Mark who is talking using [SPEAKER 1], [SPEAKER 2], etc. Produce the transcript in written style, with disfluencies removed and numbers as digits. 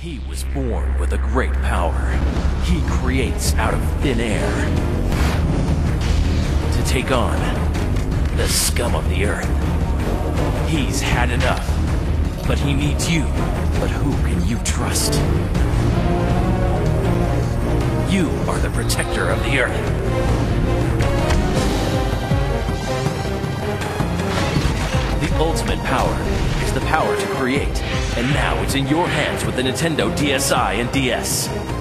[SPEAKER 1] He was born with a great power. He creates out of thin air to take on the scum of the earth. He's had enough, but he needs you. But who can you trust? You are the protector of the earth. The ultimate power is the power to create, and now it's in your hands with the Nintendo DSi and DS.